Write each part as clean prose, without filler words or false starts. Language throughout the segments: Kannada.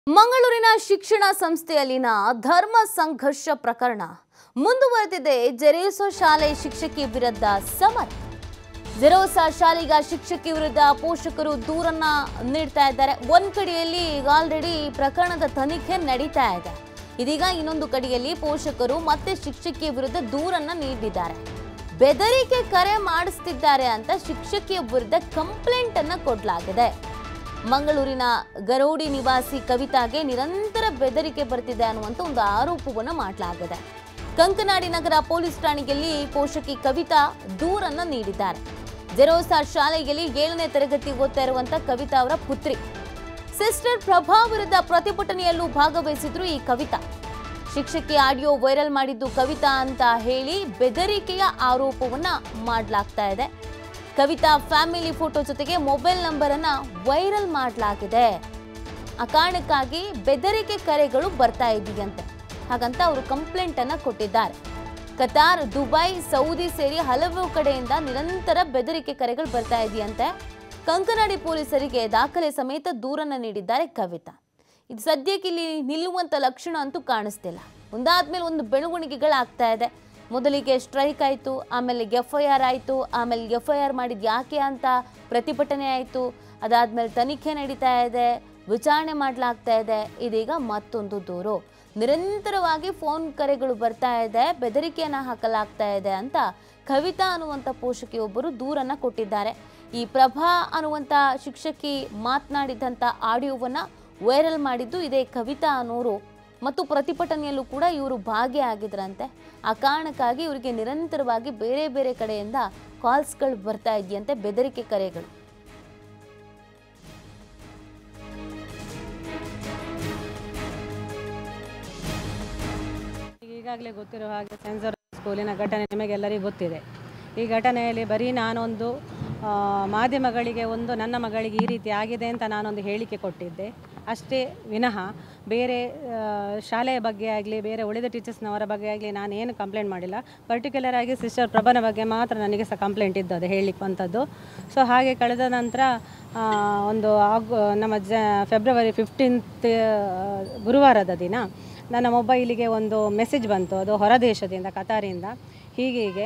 ಮಂಗಳೂರಿನ ಶಿಕ್ಷಣ ಸಂಸ್ಥೆಯಲ್ಲಿನ ಧರ್ಮ ಸಂಘರ್ಷ ಪ್ರಕರಣ ಮುಂದುವರೆದಿದೆ. ಜೆರೋಸಾ ಶಾಲೆ ಶಿಕ್ಷಕಿ ವಿರುದ್ಧ ಸಮರ. ಜೆರೋಸಾ ಶಾಲೆಗ ಶಿಕ್ಷಕಿ ವಿರುದ್ಧ ಪೋಷಕರು ದೂರನ್ನ ನೀಡ್ತಾ ಇದ್ದಾರೆ. ಒಂದು ಕಡೆಯಲ್ಲಿ ಈಗ ಆಲ್ರೆಡಿ ಪ್ರಕರಣದ ತನಿಖೆ ನಡೀತಾ ಇದೆ. ಇದೀಗ ಇನ್ನೊಂದು ಕಡೆಯಲ್ಲಿ ಪೋಷಕರು ಮತ್ತೆ ಶಿಕ್ಷಕಿ ವಿರುದ್ಧ ದೂರನ್ನ ನೀಡಿದ್ದಾರೆ. ಬೆದರಿಕೆ ಕರೆ ಮಾಡಿಸ್ತಿದ್ದಾರೆ ಅಂತ ಶಿಕ್ಷಕಿಯ ವಿರುದ್ಧ ಕಂಪ್ಲೇಂಟ್ ಅನ್ನು ಕೊಡಲಾಗಿದೆ. ಮಂಗಳೂರಿನ ಗರೋಡಿ ನಿವಾಸಿ ಕವಿತಾಗೆ ನಿರಂತರ ಬೆದರಿಕೆ ಬರ್ತಿದೆ ಅನ್ನುವಂತ ಒಂದು ಆರೋಪವನ್ನು ಮಾಡಲಾಗಿದೆ. ಕಂಕನಾಡಿ ನಗರ ಪೊಲೀಸ್ ಠಾಣೆಯಲ್ಲಿ ಪೋಷಕಿ ಕವಿತಾ ದೂರನ್ನು ನೀಡಿದ್ದಾರೆ. ಜೆರೋಸಾ ಶಾಲೆಯಲ್ಲಿ 7ನೇ ತರಗತಿ ಓದ್ತಾ ಇರುವಂತ ಕವಿತಾ ಅವರ ಪುತ್ರಿ ಸಿಸ್ಟರ್ ಪ್ರಭಾ ವಿರುದ್ಧ ಪ್ರತಿಭಟನೆಯಲ್ಲೂ ಭಾಗವಹಿಸಿದ್ರು ಈ ಕವಿತಾ. ಶಿಕ್ಷಕಿ ಆಡಿಯೋ ವೈರಲ್ ಮಾಡಿದ್ದು ಕವಿತಾ ಅಂತ ಹೇಳಿ ಬೆದರಿಕೆಯ ಆರೋಪವನ್ನ ಮಾಡಲಾಗ್ತಾ ಇದೆ. ಕವಿತಾ ಫ್ಯಾಮಿಲಿ ಫೋಟೋ ಜೊತೆಗೆ ಮೊಬೈಲ್ ನಂಬರ್ ಅನ್ನ ವೈರಲ್ ಮಾಡಲಾಗಿದೆ. ಆ ಕಾರಣಕ್ಕಾಗಿ ಬೆದರಿಕೆ ಕರೆಗಳು ಬರ್ತಾ ಇದೆಯಂತೆ. ಹಾಗಂತ ಅವರು ಕಂಪ್ಲೇಂಟ್ ಅನ್ನ ಕೊಟ್ಟಿದ್ದಾರೆ. ಕತಾರ್, ದುಬೈ, ಸೌದಿ ಸೇರಿ ಹಲವು ಕಡೆಯಿಂದ ನಿರಂತರ ಬೆದರಿಕೆ ಕರೆಗಳು ಬರ್ತಾ ಇದೆಯಂತೆ. ಕಂಕನಾಡಿ ಪೊಲೀಸರಿಗೆ ದಾಖಲೆ ಸಮೇತ ದೂರನ್ನ ನೀಡಿದ್ದಾರೆ ಕವಿತಾ. ಇದು ಸದ್ಯಕ್ಕೆ ಇಲ್ಲಿ ನಿಲ್ಲುವಂತ ಲಕ್ಷಣ ಅಂತೂ ಕಾಣಿಸ್ತಿಲ್ಲ. ಒಂದಾದ್ಮೇಲೆ ಒಂದು ಬೆಳವಣಿಗೆಗಳಾಗ್ತಾ ಇದೆ. ಮೊದಲಿಗೆ ಸ್ಟ್ರೈಕ್ ಆಯಿತು, ಆಮೇಲೆ FIR ಆಯಿತು, ಆಮೇಲೆ FIR ಮಾಡಿದ್ದು ಯಾಕೆ ಅಂತ ಪ್ರತಿಭಟನೆ ಆಯಿತು. ಅದಾದ್ಮೇಲೆ ತನಿಖೆ ನಡೀತಾ ಇದೆ, ವಿಚಾರಣೆ ಮಾಡಲಾಗ್ತಾ ಇದೆ. ಇದೀಗ ಮತ್ತೊಂದು ದೂರು. ನಿರಂತರವಾಗಿ ಫೋನ್ ಕರೆಗಳು ಬರ್ತಾ ಇದೆ, ಬೆದರಿಕೆಯನ್ನು ಹಾಕಲಾಗ್ತಾ ಇದೆ ಅಂತ ಕವಿತಾ ಅನ್ನುವಂಥ ಪೋಷಕಿಯೊಬ್ಬರು ದೂರನ್ನು ಕೊಟ್ಟಿದ್ದಾರೆ. ಈ ಪ್ರಭಾ ಅನ್ನುವಂಥ ಶಿಕ್ಷಕಿ ಮಾತನಾಡಿದಂಥ ಆಡಿಯೋವನ್ನು ವೈರಲ್ ಮಾಡಿದ್ದು ಇದೇ ಕವಿತಾ ಅನ್ನೋರು. ಮತ್ತು ಪ್ರತಿಭಟನೆಯಲ್ಲೂ ಕೂಡ ಇವರು ಭಾಗಿಯಾಗಿದ್ರಂತೆ. ಆ ಕಾರಣಕ್ಕಾಗಿ ಇವರಿಗೆ ನಿರಂತರವಾಗಿ ಬೇರೆ ಬೇರೆ ಕಡೆಯಿಂದ ಕಾಲ್ಸ್ಗಳು ಬರ್ತಾ ಇದೆಯಂತೆ, ಬೆದರಿಕೆ ಕರೆಗಳು. ಈಗಾಗಲೇ ಗೊತ್ತಿರೋ ಹಾಗೆ ಸೆನ್ಸರ್ ಸ್ಕೂಲಿನ ಘಟನೆ ನಿಮಗೆಲ್ಲರಿಗೂ ಗೊತ್ತಿದೆ. ಈ ಘಟನೆಯಲ್ಲಿ ಬರೀ ನಾನೊಂದು ಮಾಧ್ಯಮಗಳಿಗೆ ನನ್ನ ಮಗಳಿಗೆ ಈ ರೀತಿ ಆಗಿದೆ ಅಂತ ನಾನೊಂದು ಹೇಳಿಕೆ ಕೊಟ್ಟಿದ್ದೆ ಅಷ್ಟೇ ವಿನಃ ಬೇರೆ ಶಾಲೆಯ ಬಗ್ಗೆ ಆಗಲಿ ಬೇರೆ ಉಳಿದ ಟೀಚರ್ಸ್ನವರ ಬಗ್ಗೆ ಆಗಲಿ ನಾನೇನು ಕಂಪ್ಲೇಂಟ್ ಮಾಡಿಲ್ಲ. ಪರ್ಟಿಕ್ಯುಲರ್ ಆಗಿ ಸಿಸ್ಟರ್ ಪ್ರಭಾನ ಬಗ್ಗೆ ಮಾತ್ರ ನನಗೆ ಸಹ ಕಂಪ್ಲೇಂಟ್ ಇದ್ದದ್ದು ಹೇಳಲಿಕ್ಕಂಥದ್ದು. ಸೊ ಹಾಗೆ ಕಳೆದ ನಂತರ ನಮ್ಮ ಫೆಬ್ರವರಿ 15 ಗುರುವಾರದ ದಿನ ನನ್ನ ಮೊಬೈಲಿಗೆ ಒಂದು ಮೆಸೇಜ್ ಬಂತು. ಅದು ಹೊರದೇಶದಿಂದ, ಕತಾರಿಂದ. ಹೀಗೆ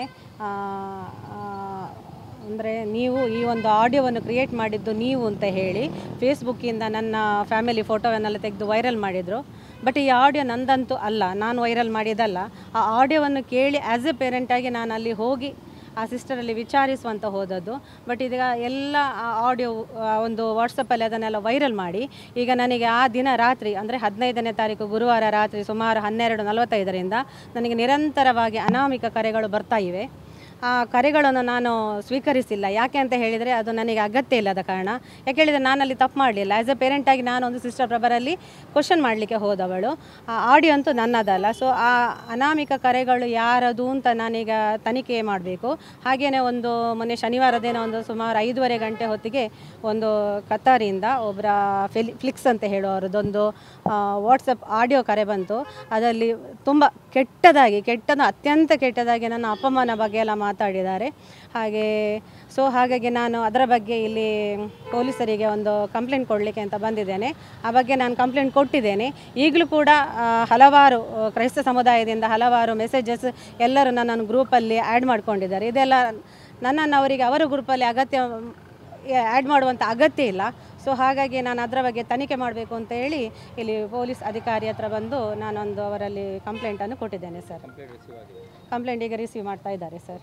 ಅಂದರೆ ನೀವು ಈ ಒಂದು ಆಡಿಯೋವನ್ನು ಕ್ರಿಯೇಟ್ ಮಾಡಿದ್ದು ನೀವು ಅಂತ ಹೇಳಿ ಫೇಸ್ಬುಕ್ಕಿಂದ ನನ್ನ ಫ್ಯಾಮಿಲಿ ಫೋಟೋವನ್ನೆಲ್ಲ ತೆಗೆದು ವೈರಲ್ ಮಾಡಿದರು. ಬಟ್ ಈ ಆಡಿಯೋ ನಂದಂತೂ ಅಲ್ಲ, ನಾನು ವೈರಲ್ ಮಾಡಿದ್ದಲ್ಲ. ಆ ಆಡಿಯೋವನ್ನು ಕೇಳಿ ಆ್ಯಸ್ ಎ ಪೇರೆಂಟಾಗಿ ನಾನು ಅಲ್ಲಿ ಹೋಗಿ ಆ ಸಿಸ್ಟರಲ್ಲಿ ವಿಚಾರಿಸುವಂತ ಹೋದದ್ದು. ಬಟ್ ಇದೀಗ ಎಲ್ಲ ಆ ಆಡಿಯೋ ಒಂದು ವಾಟ್ಸಪ್ಪಲ್ಲಿ ಅದನ್ನೆಲ್ಲ ವೈರಲ್ ಮಾಡಿ ಈಗ ನನಗೆ ಆ ದಿನ ರಾತ್ರಿ ಅಂದರೆ 15ನೇ ತಾರೀಕು ಗುರುವಾರ ರಾತ್ರಿ ಸುಮಾರು 12:45ರಿಂದ ನನಗೆ ನಿರಂತರವಾಗಿ ಅನಾಮಿಕ ಕರೆಗಳು ಬರ್ತಾ ಇವೆ. ಆ ಕರೆಗಳನ್ನು ನಾನು ಸ್ವೀಕರಿಸಿಲ್ಲ. ಯಾಕೆ ಅಂತ ಹೇಳಿದರೆ ಅದು ನನಗೆ ಅಗತ್ಯ ಇಲ್ಲದ ಕಾರಣ. ಯಾಕೆ ಹೇಳಿದರೆ ನಾನಲ್ಲಿ ತಪ್ಪು ಮಾಡಲಿಲ್ಲ. ಆ್ಯಸ್ ಎ ಪೇರೆಂಟಾಗಿ ನಾನೊಂದು ಸಿಸ್ಟರ್ ಪ್ರಭರಲ್ಲಿ ಕ್ವಶನ್ ಮಾಡಲಿಕ್ಕೆ ಹೋದವಳು. ಆ ಆಡಿಯೋ ಅಂತೂ ನನ್ನದಲ್ಲ. ಸೊ ಆ ಅನಾಮಿಕ ಕರೆಗಳು ಯಾರದು ಅಂತ ನಾನೀಗ ತನಿಖೆ ಮಾಡಬೇಕು. ಹಾಗೆಯೇ ಮೊನ್ನೆ ಶನಿವಾರ ದಿನ ಸುಮಾರು 5:30 ಗಂಟೆ ಹೊತ್ತಿಗೆ ಒಂದು ಕತಾರಿಂದ ಒಬ್ಬರ ಫ್ಲಿಕ್ಸ್ ಅಂತ ಹೇಳುವವರದೊಂದು ವಾಟ್ಸಪ್ ಆಡಿಯೋ ಕರೆ ಬಂತು. ಅದರಲ್ಲಿ ತುಂಬ ಅತ್ಯಂತ ಕೆಟ್ಟದಾಗಿ ನನ್ನ ಅಪಮಾನ ಬಗ್ಗೆ ಎಲ್ಲ ಮಾತಾಡಿದ್ದಾರೆ. ಹಾಗಾಗಿ ನಾನು ಅದರ ಬಗ್ಗೆ ಇಲ್ಲಿ ಪೊಲೀಸರಿಗೆ ಒಂದು ಕಂಪ್ಲೇಂಟ್ ಕೊಡಲಿಕ್ಕೆ ಅಂತ ಬಂದಿದ್ದೇನೆ. ಆ ಬಗ್ಗೆ ನಾನು ಕಂಪ್ಲೇಂಟ್ ಕೊಟ್ಟಿದ್ದೇನೆ. ಈಗಲೂ ಕೂಡ ಹಲವಾರು ಕ್ರೈಸ್ತ ಸಮುದಾಯದಿಂದ ಹಲವಾರು ಮೆಸೇಜಸ್ ಎಲ್ಲರೂ ನನ್ನನ್ನು ಗ್ರೂಪಲ್ಲಿ ಆ್ಯಡ್ ಮಾಡ್ಕೊಂಡಿದ್ದಾರೆ. ಇದೆಲ್ಲ ನನ್ನನ್ನು ಅವರ ಗ್ರೂಪಲ್ಲಿ ಆ್ಯಡ್ ಮಾಡುವಂಥ ಅಗತ್ಯ ಇಲ್ಲ. ಸೊ ಹಾಗಾಗಿ ನಾನು ಅದರ ಬಗ್ಗೆ ತನಿಖೆ ಮಾಡಬೇಕು ಅಂತ ಹೇಳಿ ಇಲ್ಲಿ ಪೊಲೀಸ್ ಅಧಿಕಾರಿ ಹತ್ರ ಬಂದು ನಾನೊಂದು ಅವರಲ್ಲಿ ಕಂಪ್ಲೇಂಟನ್ನು ಕೊಟ್ಟಿದ್ದೇನೆ ಸರ್. ಕಂಪ್ಲೇಂಟ್ ಈಗ ರಿಸೀವ್ ಮಾಡ್ತಾ ಇದ್ದಾರೆ ಸರ್.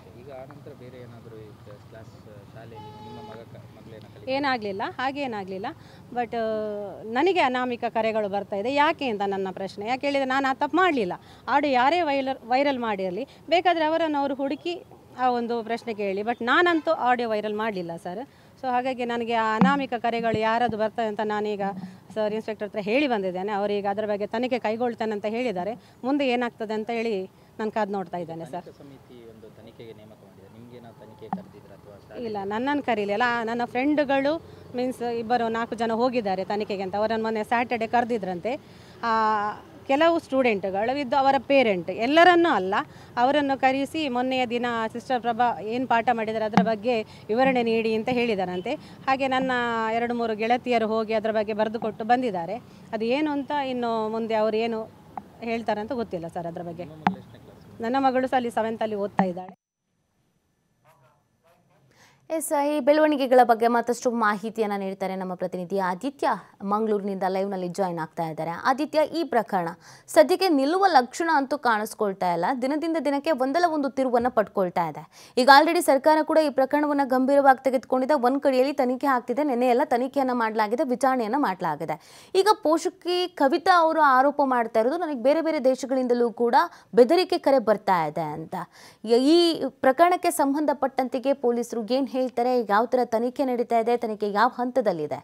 ಏನಾಗಲಿಲ್ಲ, ಹಾಗೇನಾಗಲಿಲ್ಲ. ಬಟ್ ನನಗೆ ಅನಾಮಿಕ ಕರೆಗಳು ಬರ್ತಾ ಇದೆ. ಯಾಕೆ ಅಂತ ನನ್ನ ಪ್ರಶ್ನೆ. ಯಾಕೆ ಹೇಳಿದರೆ ನಾನು ಆ ತಪ್ಪು ಮಾಡಲಿಲ್ಲ. ಆಡಿಯೋ ಯಾರೇ ವೈರಲ್ ಮಾಡಿರಲಿ, ಬೇಕಾದರೆ ಅವರನ್ನು ಅವರು ಹುಡುಕಿ ಆ ಒಂದು ಪ್ರಶ್ನೆ ಕೇಳಿ. ಬಟ್ ನಾನಂತೂ ಆಡಿಯೋ ವೈರಲ್ ಮಾಡಲಿಲ್ಲ ಸರ್. ಸೊ ಹಾಗಾಗಿ ನನಗೆ ಆ ಅನಾಮಿಕ ಕರೆಗಳು ಯಾರದು ಬರ್ತದೆ ಅಂತ ನಾನೀಗ ಸರ್ ಇನ್ಸ್ಪೆಕ್ಟರ್ ಹತ್ರ ಹೇಳಿ ಬಂದಿದ್ದೇನೆ. ಅವರೀಗ ಅದರ ಬಗ್ಗೆ ತನಿಖೆ ಕೈಗೊಳ್ತೇನೆ ಅಂತ ಹೇಳಿದ್ದಾರೆ. ಮುಂದೆ ಏನಾಗ್ತದೆ ಅಂತ ಹೇಳಿ ನಾನು ಕಾದು ನೋಡ್ತಾ ಇದ್ದೇನೆ ಸರ್. ಇಲ್ಲ, ನನ್ನನ್ನು ಕರೀಲಿಲ್ಲ. ನನ್ನ ಫ್ರೆಂಡ್ಗಳು ಮೀನ್ಸ್ 4 ಜನ ಹೋಗಿದ್ದಾರೆ ತನಿಖೆಗೆ ಅಂತ. ಅವರನ್ನು ಮೊನ್ನೆ ಸ್ಯಾಟರ್ಡೆ ಕರೆದಿದ್ರಂತೆ. ಕೆಲವು ಸ್ಟೂಡೆಂಟ್ಗಳು ವಿದ್ದು ಅವರ ಪೇರೆಂಟ್ ಎಲ್ಲರನ್ನೂ ಅಲ್ಲ, ಅವರನ್ನು ಕರೆಸಿ ಮೊನ್ನೆಯ ದಿನ ಸಿಸ್ಟರ್ ಪ್ರಭಾ ಏನು ಪಾಠ ಮಾಡಿದ್ದಾರೆ ಅದರ ಬಗ್ಗೆ ವಿವರಣೆ ನೀಡಿ ಅಂತ ಹೇಳಿದಾರಂತೆ. ಹಾಗೆ ನನ್ನ 2-3 ಗೆಳತಿಯರು ಹೋಗಿ ಅದರ ಬಗ್ಗೆ ಬರೆದುಕೊಟ್ಟು ಬಂದಿದ್ದಾರೆ. ಅದು ಏನು ಅಂತ ಇನ್ನು ಮುಂದೆ ಅವರು ಏನು ಹೇಳ್ತಾರಂತ ಗೊತ್ತಿಲ್ಲ ಸರ್. ಅದರ ಬಗ್ಗೆ ನನ್ನ ಮಗಳು ಸಹ ಅಲ್ಲಿ 7th ಅಲ್ಲಿ ಓದ್ತಾ ಇದ್ದಾಳೆ. ಈ ಬೆಳವಣಿಗೆಗಳ ಬಗ್ಗೆ ಮತ್ತಷ್ಟು ಮಾಹಿತಿಯನ್ನು ನೀಡ್ತಾರೆ ನಮ್ಮ ಪ್ರತಿನಿಧಿ ಆದಿತ್ಯ, ಮಂಗಳೂರಿನಿಂದ ಲೈವ್ನಲ್ಲಿ ಜಾಯ್ನ್ ಆಗ್ತಾ ಇದ್ದಾರೆ. ಆದಿತ್ಯ, ಈ ಪ್ರಕರಣ ಸದ್ಯಕ್ಕೆ ನಿಲ್ಲುವ ಲಕ್ಷಣ ಅಂತೂ ಕಾಣಿಸ್ಕೊಳ್ತಾ ಇಲ್ಲ, ದಿನದಿಂದ ದಿನಕ್ಕೆ ಒಂದಲ್ಲ ಒಂದು ತಿರುವನ್ನು ಪಡ್ಕೊಳ್ತಾ ಇದೆ. ಈಗ ಆಲ್ರೆಡಿ ಸರ್ಕಾರ ಕೂಡ ಈ ಪ್ರಕರಣವನ್ನು ಗಂಭೀರವಾಗಿ ತೆಗೆದುಕೊಂಡಿದೆ. ಒಂದು ಕಡೆಯಲ್ಲಿ ತನಿಖೆ ಆಗ್ತಿದೆ, ನಿನ್ನೆ ಎಲ್ಲ ತನಿಖೆಯನ್ನು ಮಾಡಲಾಗಿದೆ, ವಿಚಾರಣೆಯನ್ನು ಮಾಡಲಾಗಿದೆ. ಈಗ ಪೋಷಕಿ ಕವಿತಾ ಅವರು ಆರೋಪ ಮಾಡ್ತಾ ಇರೋದು ನನಗೆ ಬೇರೆ ಬೇರೆ ದೇಶಗಳಿಂದಲೂ ಕೂಡ ಬೆದರಿಕೆ ಕರೆ ಬರ್ತಾ ಇದೆ ಅಂತ. ಈ ಪ್ರಕರಣಕ್ಕೆ ಸಂಬಂಧಪಟ್ಟಂತೆಗೆ ಪೊಲೀಸರು ಏನು ಹೇಳ್ತಾರೆ, ಈಗ ಯಾವ ತರ ತನಿಖೆ ನಡೀತಾ ಇದೆ, ತನಿಖೆ ಯಾವ ಹಂತದಲ್ಲಿದೆ?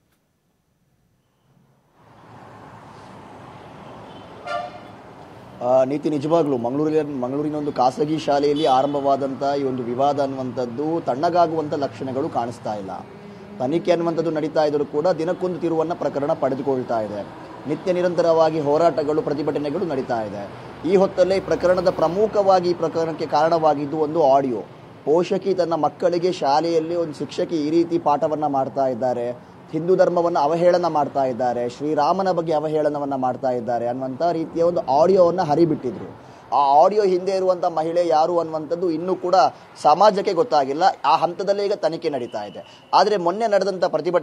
ನೀತಿ, ನಿಜವಾಗ್ಲೂ ಮಂಗಳೂರಿನ ಒಂದು ಖಾಸಗಿ ಶಾಲೆಯಲ್ಲಿ ಆರಂಭವಾದಂಥ ಈ ಒಂದು ವಿವಾದ ಅನ್ನುವಂಥದ್ದು ತಣ್ಣಗಾಗುವಂಥ ಲಕ್ಷಣಗಳು ಕಾಣಿಸ್ತಾ ಇಲ್ಲ. ತನಿಖೆ ಅನ್ನುವಂಥದ್ದು ನಡೀತಾ ಇದ್ದರೂ ಕೂಡ ದಿನಕ್ಕೊಂದು ತಿರುವನ್ನು ಪ್ರಕರಣ ಪಡೆದುಕೊಳ್ತಾ ಇದೆ. ನಿತ್ಯ ನಿರಂತರವಾಗಿ ಹೋರಾಟಗಳು, ಪ್ರತಿಭಟನೆಗಳು ನಡೀತಾ ಇದೆ. ಈ ಹೊತ್ತಲ್ಲೇ ಈ ಪ್ರಕರಣದ ಪ್ರಮುಖವಾಗಿ ಈ ಪ್ರಕರಣಕ್ಕೆ ಕಾರಣವಾಗಿದ್ದು ಒಂದು ಆಡಿಯೋ. ಪೋಷಕಿ ತನ್ನ ಮಕ್ಕಳಿಗೆ ಶಾಲೆಯಲ್ಲಿ ಒಂದು ಶಿಕ್ಷಕಿ ಈ ರೀತಿ ಪಾಠವನ್ನು ಮಾಡ್ತಾ ಇದ್ದಾರೆ, ಹಿಂದೂ ಧರ್ಮವನ್ನು ಅವಹೇಳನ ಮಾಡ್ತಾ ಇದ್ದಾರೆ, ಶ್ರೀರಾಮನ ಬಗ್ಗೆ ಅವಹೇಳನವನ್ನು ಮಾಡ್ತಾ ಇದ್ದಾರೆ ಅನ್ನುವಂಥ ರೀತಿಯ ಒಂದು ಆಡಿಯೋವನ್ನು ಹರಿಬಿಟ್ಟಿದ್ರು. ಆ ಆಡಿಯೋ ಹಿಂದೆ ಇರುವಂಥ ಮಹಿಳೆ ಯಾರು ಅನ್ನುವಂಥದ್ದು ಇನ್ನೂ ಕೂಡ ಸಮಾಜಕ್ಕೆ ಗೊತ್ತಾಗಿಲ್ಲ. ಆ ಹಂತದಲ್ಲೇ ಈಗ ತನಿಖೆ ನಡೀತಾ ಇದೆ. ಆದರೆ ಮೊನ್ನೆ ನಡೆದಂಥ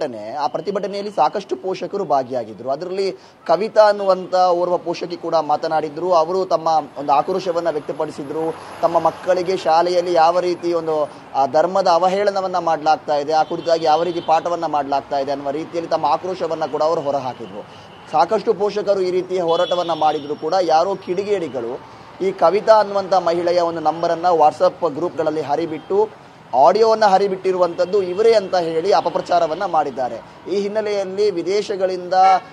ಆ ಪ್ರತಿಭಟನೆಯಲ್ಲಿ ಸಾಕಷ್ಟು ಪೋಷಕರು ಭಾಗಿಯಾಗಿದ್ದರು. ಅದರಲ್ಲಿ ಕವಿತಾ ಅನ್ನುವಂಥ ಓರ್ವ ಪೋಷಕಿ ಕೂಡ ಮಾತನಾಡಿದ್ರು. ಅವರು ತಮ್ಮ ಒಂದು ಆಕ್ರೋಶವನ್ನು ವ್ಯಕ್ತಪಡಿಸಿದ್ರು. ತಮ್ಮ ಮಕ್ಕಳಿಗೆ ಶಾಲೆಯಲ್ಲಿ ಯಾವ ರೀತಿ ಒಂದು ಧರ್ಮದ ಅವಹೇಳನವನ್ನು ಮಾಡಲಾಗ್ತಾ ಇದೆ, ಆ ಕುರಿತಾಗಿ ಯಾವ ರೀತಿ ಪಾಠವನ್ನು ಮಾಡಲಾಗ್ತಾ ಇದೆ ಅನ್ನುವ ರೀತಿಯಲ್ಲಿ ತಮ್ಮ ಆಕ್ರೋಶವನ್ನು ಕೂಡ ಅವರು ಹೊರಹಾಕಿದ್ರು. ಸಾಕಷ್ಟು ಪೋಷಕರು ಈ ರೀತಿಯ ಹೋರಾಟವನ್ನು ಮಾಡಿದ್ರು ಕೂಡ ಯಾರೋ ಕಿಡಿಗೇಡಿಗಳು ಈ ಕವಿತಾ ಅನ್ನುವಂಥ ಮಹಿಳೆಯ ಒಂದು ನಂಬರನ್ನು ವಾಟ್ಸಪ್ ಗ್ರೂಪ್ಗಳಲ್ಲಿ ಹರಿಬಿಟ್ಟು ಆಡಿಯೋವನ್ನು ಹರಿಬಿಟ್ಟಿರುವಂಥದ್ದು ಇವರೇ ಅಂತ ಹೇಳಿ ಅಪಪ್ರಚಾರವನ್ನು ಮಾಡಿದ್ದಾರೆ. ಈ ಹಿನ್ನೆಲೆಯಲ್ಲಿ ವಿದೇಶಗಳಿಂದ,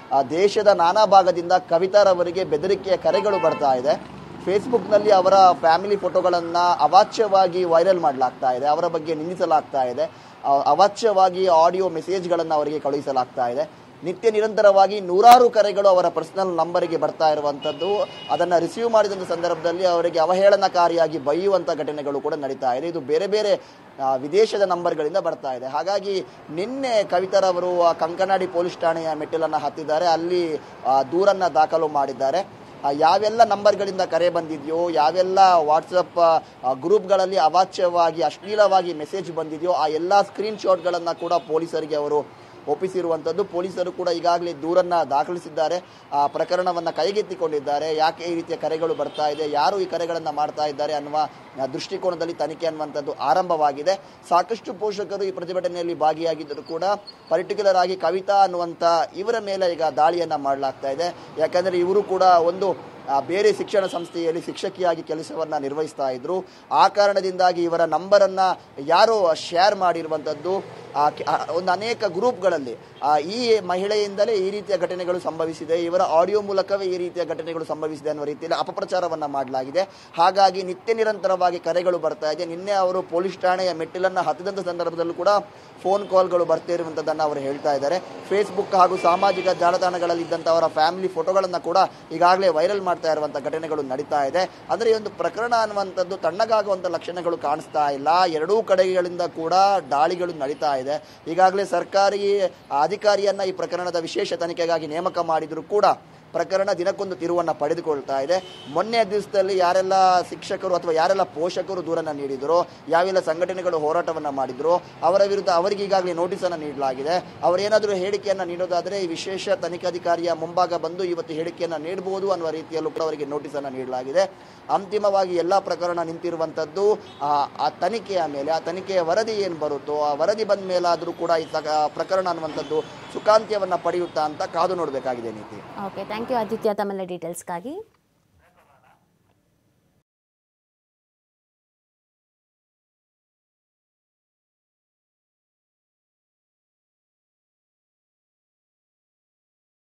ದೇಶದ ನಾನಾ ಭಾಗದಿಂದ ಕವಿತಾರವರಿಗೆ ಬೆದರಿಕೆಯ ಕರೆಗಳು ಬರ್ತಾ ಇದೆ. ಫೇಸ್ಬುಕ್ನಲ್ಲಿ ಅವರ ಫ್ಯಾಮಿಲಿ ಫೋಟೋಗಳನ್ನು ಅವಾಚ್ಯವಾಗಿ ವೈರಲ್ ಮಾಡಲಾಗ್ತಾ ಇದೆ, ಅವರ ಬಗ್ಗೆ ನಿಂದಿಸಲಾಗ್ತಾ ಇದೆ, ಅವಾಚ್ಯವಾಗಿ ಆಡಿಯೋ ಮೆಸೇಜ್ಗಳನ್ನು ಅವರಿಗೆ ಕಳುಹಿಸಲಾಗ್ತಾ ಇದೆ. ನಿತ್ಯ ನಿರಂತರವಾಗಿ ನೂರಾರು ಕರೆಗಳು ಅವರ ಪರ್ಸನಲ್ ನಂಬರಿಗೆ ಬರ್ತಾ ಇರುವಂಥದ್ದು. ಅದನ್ನು ರಿಸೀವ್ ಮಾಡಿದಂಥ ಸಂದರ್ಭದಲ್ಲಿ ಅವರಿಗೆ ಅವಹೇಳನಕಾರಿಯಾಗಿ ಬೈಯುವಂಥ ಘಟನೆಗಳು ಕೂಡ ನಡೀತಾ ಇದೆ. ಇದು ಬೇರೆ ಬೇರೆ ವಿದೇಶದ ನಂಬರ್ಗಳಿಂದ ಬರ್ತಾ ಇದೆ. ಹಾಗಾಗಿ ನಿನ್ನೆ ಕವಿತಾರವರು ಕಂಕನಾಡಿ ಪೊಲೀಸ್ ಠಾಣೆಯ ಮೆಟ್ಟಿಲನ್ನು ಹತ್ತಿದ್ದಾರೆ. ಅಲ್ಲಿ ದೂರನ್ನು ದಾಖಲು ಮಾಡಿದ್ದಾರೆ. ಯಾವೆಲ್ಲ ನಂಬರ್ಗಳಿಂದ ಕರೆ ಬಂದಿದೆಯೋ, ಯಾವೆಲ್ಲ ವಾಟ್ಸಪ್ ಗ್ರೂಪ್ಗಳಲ್ಲಿ ಅವಾಚ್ಯವಾಗಿ ಅಶ್ಲೀಲವಾಗಿ ಮೆಸೇಜ್ ಬಂದಿದೆಯೋ ಆ ಎಲ್ಲ ಸ್ಕ್ರೀನ್ಶಾಟ್ಗಳನ್ನು ಕೂಡ ಪೊಲೀಸರಿಗೆ ಅವರು ಒಪ್ಪಿಸಿರುವಂಥದ್ದು. ಪೊಲೀಸರು ಕೂಡ ಈಗಾಗಲೇ ದೂರನ್ನು ದಾಖಲಿಸಿದ್ದಾರೆ, ಪ್ರಕರಣವನ್ನು ಕೈಗೆತ್ತಿಕೊಂಡಿದ್ದಾರೆ. ಯಾಕೆ ಈ ರೀತಿಯ ಕರೆಗಳು ಬರ್ತಾ ಇದೆ, ಯಾರು ಈ ಕರೆಗಳನ್ನು ಮಾಡ್ತಾ ಇದ್ದಾರೆ ಅನ್ನುವ ದೃಷ್ಟಿಕೋನದಲ್ಲಿ ತನಿಖೆ ಅನ್ನುವಂಥದ್ದು ಆರಂಭವಾಗಿದೆ. ಸಾಕಷ್ಟು ಪೋಷಕರು ಈ ಪ್ರತಿಭಟನೆಯಲ್ಲಿ ಭಾಗಿಯಾಗಿದ್ದರೂ ಕೂಡ ಪರ್ಟಿಕ್ಯುಲರ್ ಆಗಿ ಕವಿತಾ ಅನ್ನುವಂಥ ಇವರ ಮೇಲೆ ಈಗ ದಾಳಿಯನ್ನು ಮಾಡಲಾಗ್ತಾ ಇದೆ. ಯಾಕಂದರೆ ಇವರು ಕೂಡ ಒಂದು ಬೇರೆ ಶಿಕ್ಷಣ ಸಂಸ್ಥೆಯಲ್ಲಿ ಶಿಕ್ಷಕಿಯಾಗಿ ಕೆಲಸವನ್ನು ನಿರ್ವಹಿಸ್ತಾ ಇದ್ರು. ಆ ಕಾರಣದಿಂದಾಗಿ ಇವರ ನಂಬರನ್ನು ಯಾರೋ ಶೇರ್ ಮಾಡಿರುವಂಥದ್ದು ಒಂದು ಅನೇಕ ಗ್ರೂಪ್ಗಳಲ್ಲಿ ಈ ಮಹಿಳೆಯಿಂದಲೇ ಈ ರೀತಿಯ ಘಟನೆಗಳು ಸಂಭವಿಸಿದೆ, ಇವರ ಆಡಿಯೋ ಮೂಲಕವೇ ಈ ರೀತಿಯ ಘಟನೆಗಳು ಸಂಭವಿಸಿದೆ ಅನ್ನುವ ರೀತಿಯಲ್ಲಿ ಅಪಪ್ರಚಾರವನ್ನು ಮಾಡಲಾಗಿದೆ. ಹಾಗಾಗಿ ನಿತ್ಯ ನಿರಂತರವಾಗಿ ಕರೆಗಳು ಬರ್ತಾ ಇದೆ. ನಿನ್ನೆ ಅವರು ಪೊಲೀಸ್ ಠಾಣೆಯ ಮೆಟ್ಟಿಲನ್ನು ಹತ್ತಿದಂಥ ಸಂದರ್ಭದಲ್ಲೂ ಕೂಡ ಫೋನ್ ಕಾಲ್ಗಳು ಬರ್ತಾ ಇರುವಂಥದ್ದನ್ನು ಅವರು ಹೇಳ್ತಾ ಇದ್ದಾರೆ. ಫೇಸ್ಬುಕ್ ಹಾಗೂ ಸಾಮಾಜಿಕ ಜಾಲತಾಣಗಳಲ್ಲಿ ಇದ್ದಂಥ ಅವರ ಫ್ಯಾಮಿಲಿ ಫೋಟೋಗಳನ್ನು ಕೂಡ ಈಗಾಗಲೇ ವೈರಲ್ ಮಾಡ್ತಾ ಇರುವಂಥ ಘಟನೆಗಳು ನಡೀತಾ ಇದೆ. ಆದರೆ ಈ ಒಂದು ಪ್ರಕರಣ ಅನ್ನುವಂಥದ್ದು ತಣ್ಣಗಾಗುವಂಥ ಲಕ್ಷಣಗಳು ಕಾಣಿಸ್ತಾ ಇಲ್ಲ. ಎರಡೂ ಕಡೆಗಳಿಂದ ಕೂಡ ದಾಳಿಗಳು ನಡೀತಾ ಇದೆ. ಈಗಾಗಲೇ ಸರ್ಕಾರಿ ಅಧಿಕಾರಿಯನ್ನ ಈ ಪ್ರಕರಣದ ವಿಶೇಷ ತನಿಖೆಗಾಗಿ ನೇಮಕ ಮಾಡಿದರೂ ಕೂಡ ಪ್ರಕರಣ ದಿನಕ್ಕೊಂದು ತಿರುವನ್ನು ಪಡೆದುಕೊಳ್ತಾ ಇದೆ. ಮೊನ್ನೆ ದಿವಸದಲ್ಲಿ ಯಾರೆಲ್ಲ ಶಿಕ್ಷಕರು ಅಥವಾ ಯಾರೆಲ್ಲ ಪೋಷಕರು ದೂರನ್ನು ನೀಡಿದರೋ, ಯಾವೆಲ್ಲ ಸಂಘಟನೆಗಳು ಹೋರಾಟವನ್ನು ಮಾಡಿದ್ರು ಅವರ ವಿರುದ್ಧ ಅವರಿಗೆ ಈಗಾಗಲೇ ನೋಟಿಸನ್ನು ನೀಡಲಾಗಿದೆ. ಅವರೇನಾದರೂ ಹೇಳಿಕೆಯನ್ನು ನೀಡೋದಾದರೆ ಈ ವಿಶೇಷ ತನಿಖಾಧಿಕಾರಿಯ ಮುಂಭಾಗ ಬಂದು ಇವತ್ತು ಹೇಳಿಕೆಯನ್ನು ನೀಡಬಹುದು ಅನ್ನುವ ರೀತಿಯಲ್ಲೂ ಕೂಡ ಅವರಿಗೆ ನೋಟಿಸನ್ನು ನೀಡಲಾಗಿದೆ. ಅಂತಿಮವಾಗಿ ಎಲ್ಲ ಪ್ರಕರಣ ನಿಂತಿರುವಂಥದ್ದು ಆ ತನಿಖೆಯ ಮೇಲೆ. ಆ ತನಿಖೆಯ ವರದಿ ಏನು ಬರುತ್ತೋ ಆ ವರದಿ ಬಂದ ಮೇಲಾದರೂ ಕೂಡ ಈ ಪ್ರಕರಣ ಅನ್ನುವಂಥದ್ದು ಸುಖಾಂತ್ಯವನ್ನು ಪಡೆಯುತ್ತಾ ಅಂತ ಕಾದು ನೋಡಬೇಕಾಗಿದೆ. ನೀತಿ. ಓಕೆ, ಥ್ಯಾಂಕ್ ಯು ಆದಿತ್ಯ ತಮ್ಮೆಲ್ಲ ಡೀಟೇಲ್ಸ್ಗಾಗಿ.